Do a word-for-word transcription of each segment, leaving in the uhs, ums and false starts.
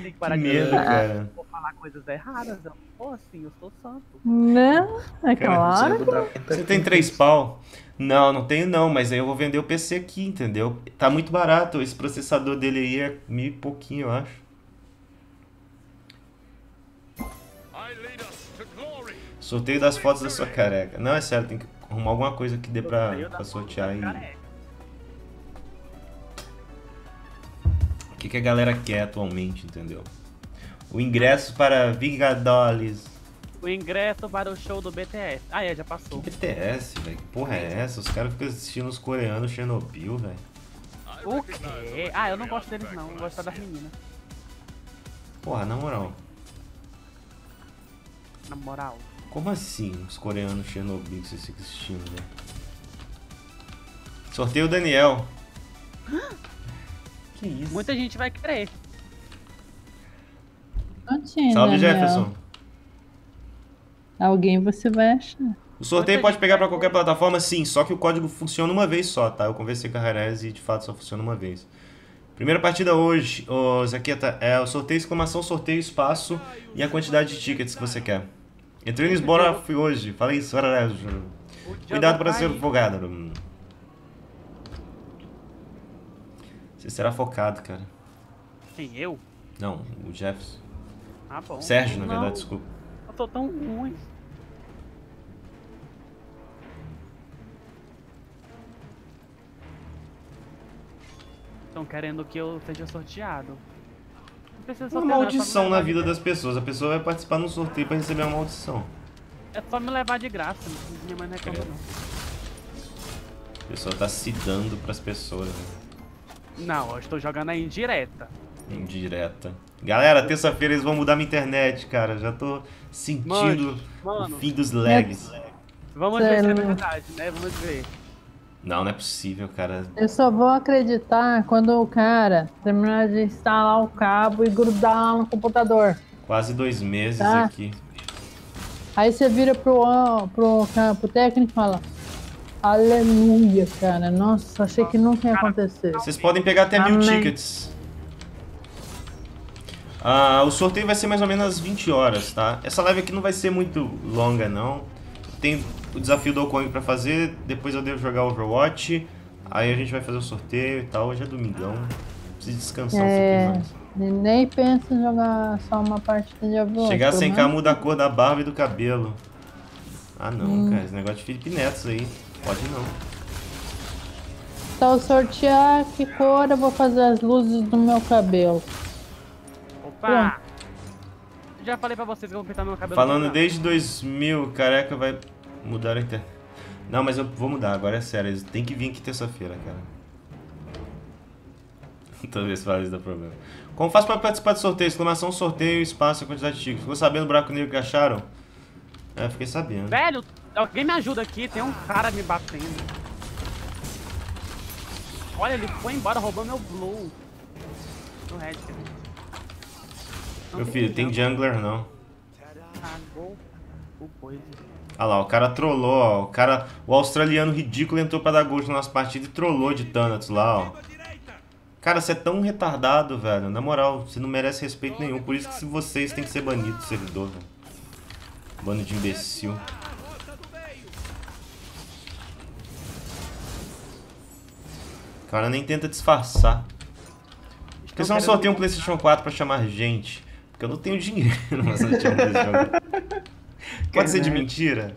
tem que parar Que de medo, cara. Vou falar coisas erradas. Eu não sou assim, eu sou santo. Não, é claro. Você tem três pau? Não, não tenho não, mas aí eu vou vender o P C aqui, entendeu? Tá muito barato, esse processador dele aí é mil e pouquinho, eu acho. Sorteio das fotos da sua careca. Não, é sério, tem que arrumar alguma coisa que dê pra, pra sortear aí. O que, que a galera quer atualmente, entendeu? O ingresso para Vingadores. O ingresso para o show do B T S. Ah, é, já passou. Que B T S, velho? Que porra é essa? Os caras ficam assistindo os coreanos Chernobyl, velho. O quê? Ah, eu não gosto deles não, eu gosto só das meninas. Porra, na moral. Na moral. Como assim os coreanos Chernobyl que vocês ficam assistindo, velho? Sorteio o Daniel. Que isso? Muita gente vai querer. Continua, Salve, Daniel. Jefferson. Alguém você vai achar. O sorteio pode pegar pra qualquer plataforma? Sim, só que o código funciona uma vez só, tá? Eu conversei com a Harez e de fato só funciona uma vez. Primeira partida hoje, ô Zaqueta, é o sorteio, exclamação, sorteio, espaço e a quantidade de tickets que você quer. Entrei no Sbora fui hoje, falei isso, Harez. Cuidado para ser focado. Você será focado, cara. Quem, eu? Não, o Jefferson. Ah, bom. Sérgio, na Não, verdade, desculpa. Eu tô tão ruim. Estão querendo que eu seja sorteado. Não precisa Uma sortear, maldição não, na é só me vida levar das pessoas. A pessoa vai participar num sorteio pra receber uma maldição. de... É só me levar de graça, minha mãe não reclama não. A pessoa tá se dando pras pessoas, né? Não, eu estou jogando aí indireta. Indireta. Galera, terça-feira eles vão mudar minha internet, cara. Já tô sentindo Mano, mano. o fim dos lags. Vamos ver se é verdade, né? Vamos ver. Não, não é possível, cara. Eu só vou acreditar quando o cara terminar de instalar o cabo e grudar lá no computador. Quase dois meses Tá. aqui. Aí você vira pro, pro, pro técnico e fala: aleluia, cara. Nossa, achei que nunca ia acontecer. Vocês podem pegar até mil Amém. tickets. Ah, o sorteio vai ser mais ou menos às vinte horas, tá? Essa live aqui não vai ser muito longa, não. Tem o desafio do Okong pra fazer, depois eu devo jogar Overwatch. Aí a gente vai fazer o sorteio e tal. Hoje é domingão. Preciso descansar É, um pouquinho mais. nem pensa em jogar só uma partida de Overwatch. Chegar pelo sem cá menos. muda a cor da barba e do cabelo. Ah não, Hum. cara, esse negócio de Felipe Neto aí. Pode não. Então sortear que cor eu vou fazer as luzes do meu cabelo. Opa! Já falei pra vocês que eu vou pintar meu cabelo. Falando não. desde dois mil, careca vai mudar a internet. Não, mas eu vou mudar, agora é sério. Eles têm que vir aqui terça-feira, cara. Toda vez que fala isso dá problema. Como faço pra participar do sorteio? Exclamação, sorteio, espaço, quantidade de tickets. Ficou sabendo o buraco negro que acharam? É, fiquei sabendo. Velho, alguém me ajuda aqui, tem um cara me batendo. Olha, ele foi embora roubando meu blue. No red. Meu filho, tem jungler não. Cagou o coisa. Ah lá, o cara trollou, ó. O cara, o australiano ridículo entrou pra dar gosto na nossa partida e trollou de Thanatos lá, ó. Cara, você é tão retardado, velho. Na moral, você não merece respeito nenhum. Por isso que vocês têm que ser banidos do servidor, velho. Bando de imbecil. O cara nem tenta disfarçar. Por que você não sorteia um PlayStation quatro pra chamar gente? Porque eu não tenho dinheiro pra sortear um PlayStation quatro. Pode ser de mentira?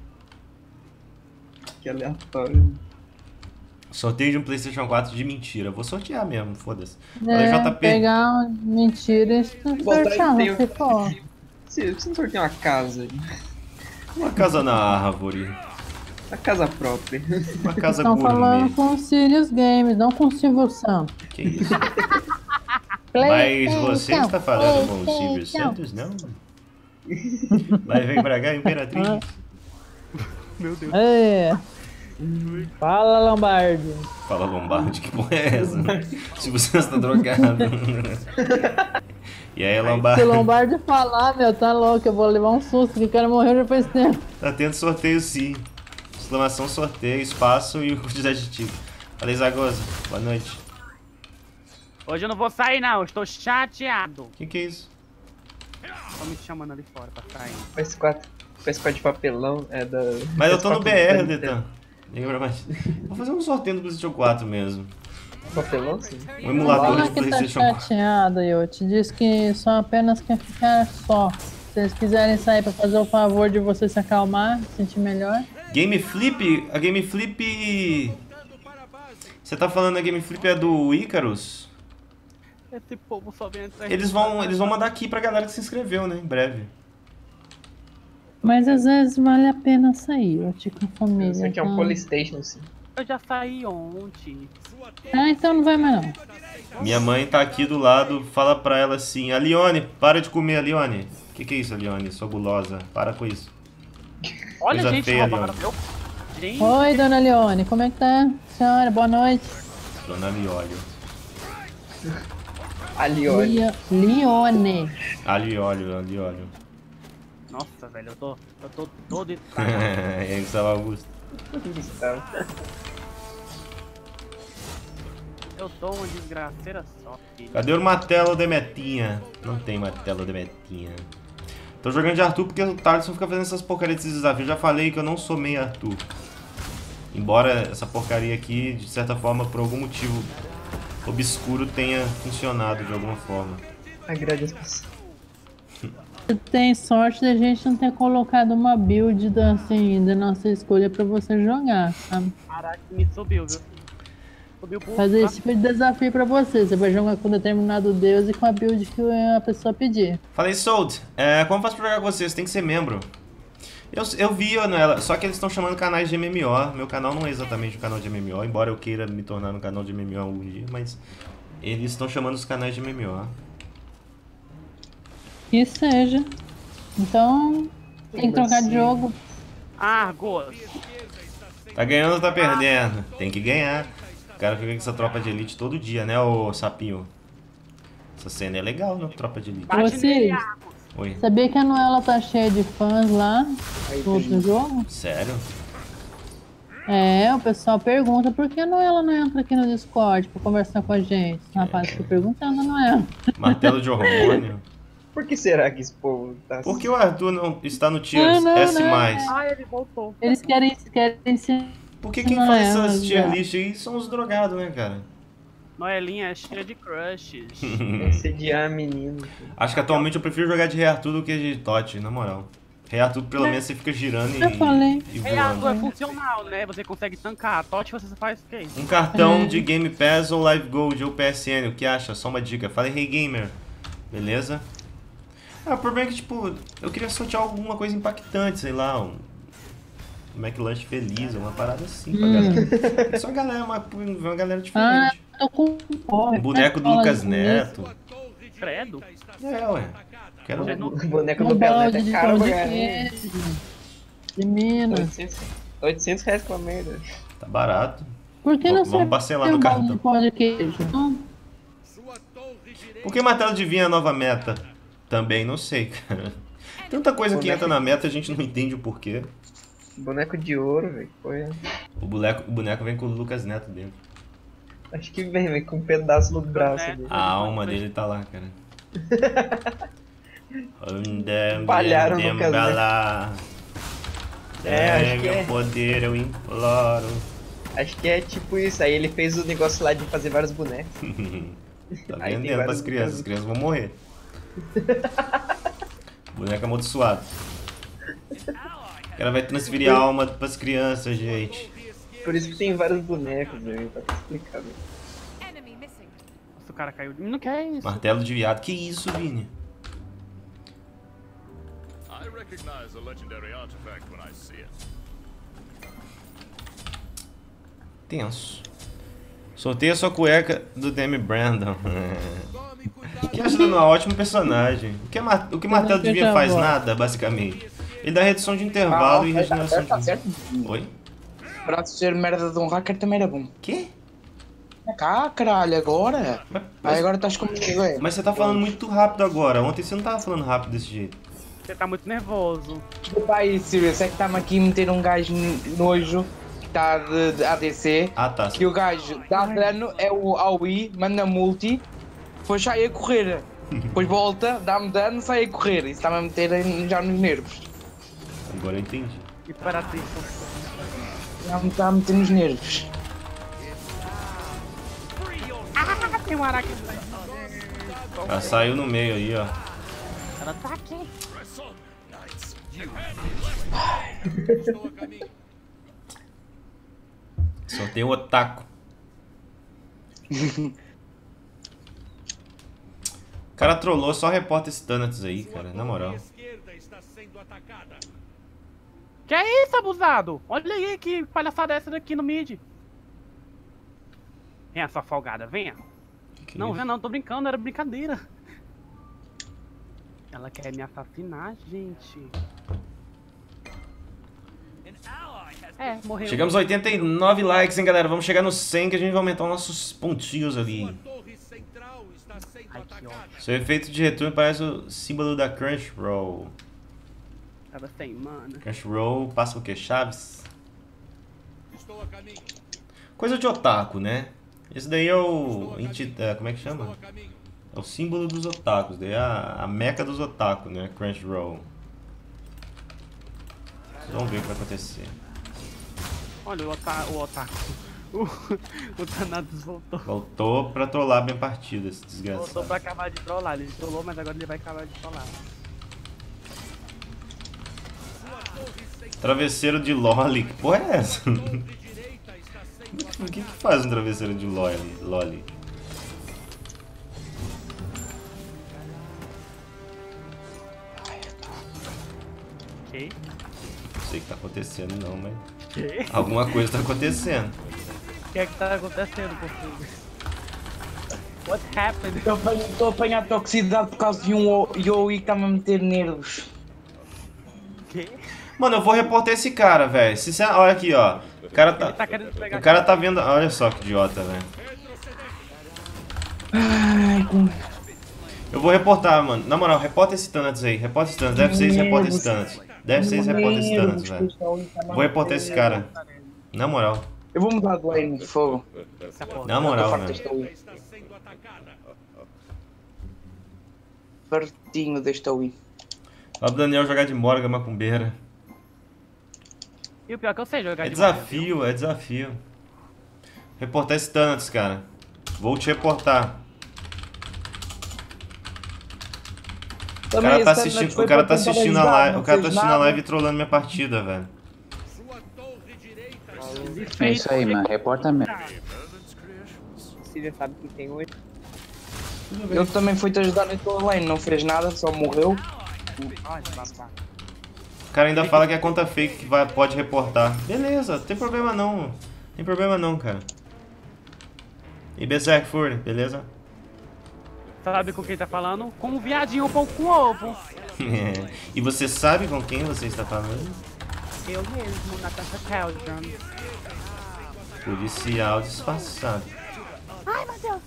Que aleatório. Sorteio de um PlayStation quatro de mentira. Vou sortear mesmo, foda-se. É, J P. pegar uma mentira e sortear, tem se for. Você você não sorteia uma casa. Uma casa na árvore. Uma casa própria. Uma casa Estão gourmet. falando com o Sirius Games, não com o Silvio Santos. Que isso? Mas você está falando com o Silvio Santos, não? Vai vir pra cá, Imperatriz. Meu Deus. É. Fala, Lombardi. Fala, Lombardi, que porra é essa? Silvio Santos tá drogado. E aí, Lombardi? Se o Lombardi falar, meu, tá louco, eu vou levar um susto, que o cara morreu já faz tempo. Tá tendo sorteio sim. Exclamação sorteio, espaço e quantidade de tickets. Falei, Zagoza. Boa noite. Hoje eu não vou sair não, eu estou chateado. Que que é isso? Estão me chamando ali fora pra sair. P S quatro. P S quatro de papelão é da. Mas eu tô no B R, P S quatro Detan. Lembra mais? Vou fazer um sorteio do PlayStation quatro mesmo. Papelão, sim. Um emulador Fala de que tá PlayStation quatro. chateado, eu te disse que só apenas quer ficar só. Se vocês quiserem sair pra fazer o favor de você se acalmar, se sentir melhor. Game Flip? A Game Flip... Você tá falando a Game Flip é do Icarus? Esse povo só vem atrás. Eles vão, eles vão mandar aqui pra galera que se inscreveu, né? Em breve. Mas às vezes vale a pena sair, eu te com a família. Isso aqui é um então- Polystation, sim. Eu já saí ontem. Ah, então não vai mais não. Minha mãe tá aqui do lado, fala pra ela assim, Alione, para de comer, Alione. Que que é isso, Alione? Sou gulosa, para com isso. Olha, Coisa gente, feia, roubaram Leone. meu... Gente, Oi, dona Leone, como é que tá? Senhora, boa noite. Dona Liólio. Ali, olha. Lio- Leone. Aliólio, Aliólio. nossa, velho, eu tô, eu tô todo... É, Gustavo Augusto. Eu tô uma desgraceira só, filho. Cadê o martelo de metinha? Não tem martelo de metinha. Tô jogando de Arthur porque o Thaleson fica fazendo essas porcarias desses desafios. Eu já falei que eu não sou meio Arthur. Embora essa porcaria aqui, de certa forma, por algum motivo obscuro, tenha funcionado de alguma forma. Agrade as pessoas. Você tem sorte de a gente não ter colocado uma build da, assim, da nossa escolha pra você jogar, sabe? Caraca, me subiu, viu? Subiu por... Fazer esse tipo de desafio pra você. Você vai jogar com determinado deus e com a build que a pessoa pedir. Falei, Sold, é, como faço pra jogar com vocês? Tem que ser membro. Eu, eu vi nela, só que eles estão chamando canais de M M O. Meu canal não é exatamente um canal de M M O, embora eu queira me tornar um canal de M M O algum dia, mas eles estão chamando os canais de M M O. Que seja. Então, tem que trocar de jogo. Argos. Tá ganhando ou tá perdendo? Tem que ganhar. O cara fica com essa tropa de elite todo dia, né, ô sapinho? Essa cena é legal, né, tropa de elite. Bate Você- nele, Argos. Oi. Sabia que a Noela tá cheia de fãs lá no outro jogo? Sério? É, o pessoal pergunta por que a Noela não entra aqui no Discord pra conversar com a gente. Rapaz, tô perguntando a Noela. Martelo de hormônio. Por que será que esse povo tá Por que o Arthur não está no tier Não, não, S+. não. Ai, ele voltou. Eles querem, querem se. Por que quem Não faz é, essas mas tier já. list aí são os drogados, né, cara? Noelinha é cheia de crushes. Sediar a menina? Acho que atualmente eu prefiro jogar de Rei Arthur do que de Tote, na moral. Rei Arthur, pelo menos, você fica girando e, Eu falei. e Rei Arthur é voando. funcional, né? Você consegue tancar. A Tote você só faz o quê? Um cartão Uhum. de Game Pass ou Live Gold ou P S N, o que acha? Só uma dica. Fala aí, Hey Gamer. Beleza? Ah, o problema é que, tipo, eu queria sortear alguma coisa impactante, sei lá, um McLunch feliz, uma parada assim pra Hum. galera. É só a galera, uma, uma galera Ah, diferente. tô com fome. Um boneco do Fala Lucas com Neto. Credo. É, ué. Quero Você não- O boneco Um do Pelé balde é de caro pão pra de caralho. queijo. De Minas. oitocentos, oitocentos reais com a merda. Tá barato. Por que não Vamos você parcelar tem no um balde cartão. de pão de queijo? Não. Por que martelo de vinho é a nova meta? Também não sei, cara. Tanta coisa que entra na meta, a gente não entende o porquê. Boneco de ouro, velho. Foi. O boneco, o boneco vem com o Lucas Neto dentro. Acho que vem, vem com um pedaço no braço Neto. dele. A alma dele tá lá, cara. Palharam no Lucas casamento. É, acho que é. poder, eu imploro. Acho que é tipo isso. Aí ele fez o negócio lá de fazer vários bonecos. Tá Aí tem vendendo pras vários crianças, as Lucas. crianças vão morrer. Boneco amaldiçoado. O cara vai transferir a alma pras crianças, gente. Por isso que tem vários bonecos, velho. Tá explicado. Nossa, o cara caiu. Não quer isso. Martelo de viado. Que isso, Vini? I recognize a legendary artifact when I see it. Tenso. Sorteia sua cueca do Demi Brandon. Que acho dando um ótimo personagem. O que, é Mar... o que Martelo de Vinha faz? Nada, basicamente. Ele dá redução de intervalo Ah, e tá regeneração certo, tá de... certo. Oi? Para de ser merda de um hacker também era bom. Quê? Cá, caralho, agora? Mas, Aí mas, agora estás comigo, é? mas você tá falando muito rápido agora. Ontem você não tava falando rápido desse jeito. Você tá muito nervoso. Desculpa aí, Sirius, é que está-me aqui a meter um gajo nojo que está de, de A D C. Ah, tá. Que o gajo dá dano, é o A O E, manda multi depois sai a correr. Depois volta, dá-me dano, sai a correr. Isso está-me a meter em- já nos nervos. Agora eu entendi. E para ti. Já me está a meter nos nervos. Ah, tem um araque. Ela saiu no meio aí, ó. Ela tá aqui. Sorteio o otaku. O cara trollou, só reporta esse Thanatos aí, cara, na moral. Que é isso, abusado? Olha aí que palhaçada é essa daqui no mid. Venha, sua folgada, venha. Que que é Não, isso? venha não, tô brincando, era brincadeira. Ela quer me assassinar, gente. É, morreu. Chegamos a oitenta e nove likes, hein, galera. Vamos chegar nos cem que a gente vai aumentar os nossos pontinhos ali. Ai, que ódio. Seu efeito de retorno parece o símbolo da Crunchyroll. Tava sem, mano. Crunchyroll passa o que? Chaves? Coisa de otaku, né? Esse daí é o... inti- é, como é que chama? É o símbolo dos otakus. Daí é a, a meca dos otaku, né? Crunchyroll. Vamos ver o que vai acontecer. Olha o, ota o otaku. O, o Thanatos voltou. Voltou pra trollar bem partida, esse Voltou desgraçado. pra acabar de trollar. Ele trollou, mas agora ele vai acabar de trollar. Travesseiro de Loli. Que porra é essa? O que que faz um travesseiro de Loli? Loli? Que? Não sei o que tá acontecendo não, mas... Que? alguma coisa tá acontecendo. O que é que tá acontecendo, português? What happened? Estou a apanhar- estou a apanhar toxicidade por causa de um Yoi que está-me a meter nervos. Que? Mano, eu vou reportar esse cara, velho. Sincer- Olha aqui, ó. O cara Ele tá tá... querendo pegar O cara tá vendo... Olha só que idiota, velho. Ai, com... Eu vou reportar, mano. Na moral, reporta esse Thanatos aí. Reporta esse Thanatos. Deve ser esse, reporta esse Thanatos. Deve ser esse, reporta esse Thanatos, velho. Vou reportar esse cara. Na moral. Eu vou mudar de lane, fogo. essa porra. Na moral, Farto velho. deste Yoi. Fartinho deste Yoi. Ó o Daniel jogar de Morga macumbeira. E o pior é que eu sei jogar É de desafio, é desafio. Reportar esse Thanatos, cara. Vou te reportar. O cara tá assistindo, o cara tá assistindo a live, o cara tá assistindo a live e trollando minha partida, velho. É isso aí, mano. Reporta mesmo. Você já sabe que tem oito. Ele também foi te ajudar na tua lane, não fez nada, só morreu. Ai, babá. O cara ainda fala que é conta fake que vai, pode reportar. Beleza, não tem problema não. Não tem problema não, cara. E Berserk Fury, beleza? Sabe com quem tá falando? Com um viadinho pão com ovo. E você sabe com quem você está falando? Eu mesmo, na Casa Keldron. Policial disfarçado. Ai, meu Deus.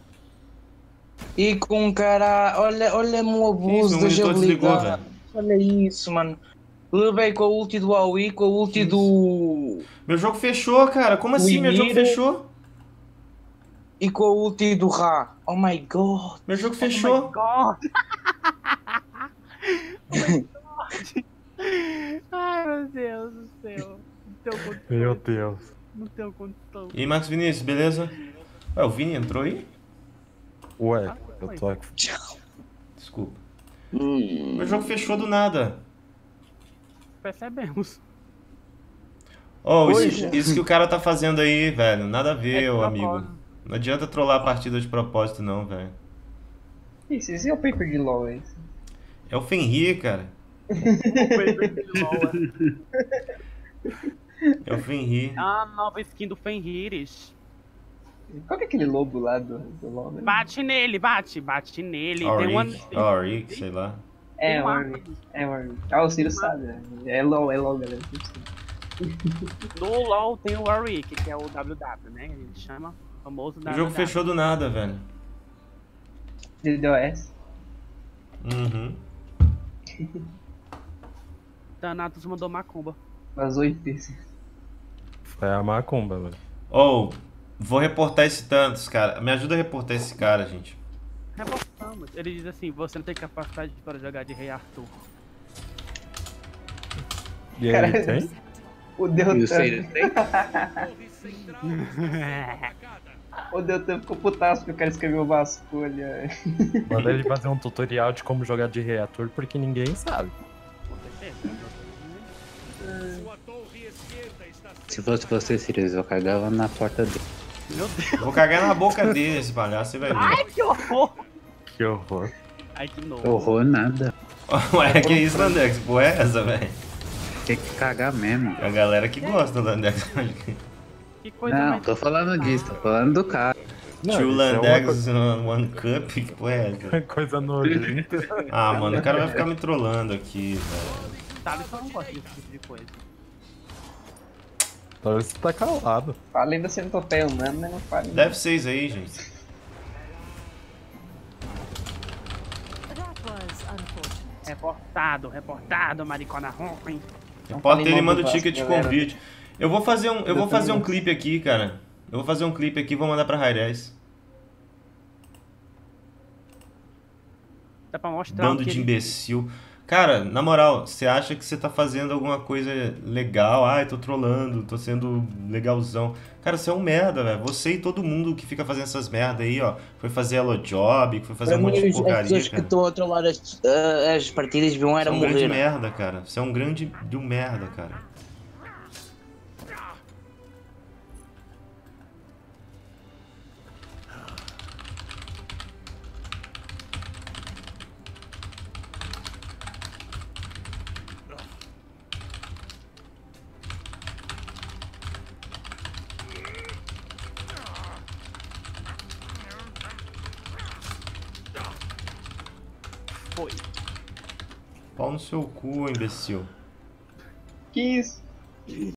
E com um cara, olha, olha-me o abuso Isso, meu da monitor desligou, jogabilidade. Olha isso, mano. Levei com a ulti do Aoi, com a ulti do... Meu jogo fechou, cara. Como assim meu jogo Ymir. fechou? E com a ulti do Ra. Oh my god. Meu jogo Oh fechou. my God. Oh my God. Ai, meu Deus do céu. Não tenho condição. Meu Deus. Não tenho condição. E aí, Marcos Vinícius, beleza? Ué, o Vini entrou aí? Ué, eu tô aqui. Desculpa. Hum. Meu jogo fechou do nada. Percebemos. Oh, Oi, isso, gente. isso que o cara tá fazendo aí, velho. Nada a É ver, de ô propósito. amigo. Não adianta trollar a partida de propósito, não, velho. Isso, esse é o paper de LoL, é isso. É o Fenrir, cara. É o Fenrir. A nova skin do Fenris. Qual que é aquele lobo lá do, do LoL, né? Bate nele, bate, bate nele. Tem uma... Auric, Auric, sei lá. É, tem o uma- Warwick. É o Warwick. Ah, o Ciro sabe, né? É LoL, é LoL, galera. No LoL tem o Warwick, que é o W W, né? A gente chama o famoso O W W. jogo fechou do nada, velho. D D O S. Uhum. Thanatos mandou macumba. Vazou I P. É a macumba, velho. Oh, vou reportar esse Thanatos, cara. Me ajuda a reportar esse cara, gente. reportamos. Ele diz assim, você não tem capacidade para jogar de Rei Arthur. E aí, Cara, tem? O E o Deltan. Seiros tem? O Deltan ficou putaço porque o cara escreveu vasculha. Manda ele fazer um tutorial de como jogar de reator, porque ninguém sabe. Com certeza. Sua torre esquerda está Se fosse você, Sirius, eu cagava na porta dele. Meu Deus. Vou cagar na boca dele, esse palhaço, você vai ver. Ai, que horror. Que horror. Ai, que novo. Horror nada. Ué, que isso, Landex? Pô, é essa, velho? Tem que cagar mesmo. A galera que gosta do Landex. Que coisa Não, mais... tô falando disso, tô falando do cara. Não, Two isso é uma Landex on One Cup? Que porra é essa? Coisa nojenta. Ah, mano, o cara vai ficar me trollando aqui, velho. Sabe que eu não gosto desse tipo de coisa. Talvez você tá calado. Fala ainda centopeia humano, né? Não fala. Deve seis aí, gente. Reportado, reportado, maricona ruim. Reporta ele e mal manda do o Vasco, ticket de galera. convite. Eu vou fazer um, eu Eu vou fazer um também. clipe aqui, cara. Eu vou fazer um clipe aqui e vou mandar pra Rairez. Dá pra mostrar Bando o que de ele... imbecil. Cara, na moral, você acha que você tá fazendo alguma coisa legal? Ai, tô trolando, tô sendo legalzão. Cara, você é um merda, velho. Você e todo mundo que fica fazendo essas merda aí, ó. Foi fazer Hello Job, foi fazer Para um monte mim, de as porcaria, pessoas que cara. estão a trollar as, ah, as partidas deviam Você era é um grande morrer. merda, cara. Você é um grande de um merda, cara. Foi. Pau no seu cu, imbecil. Que isso?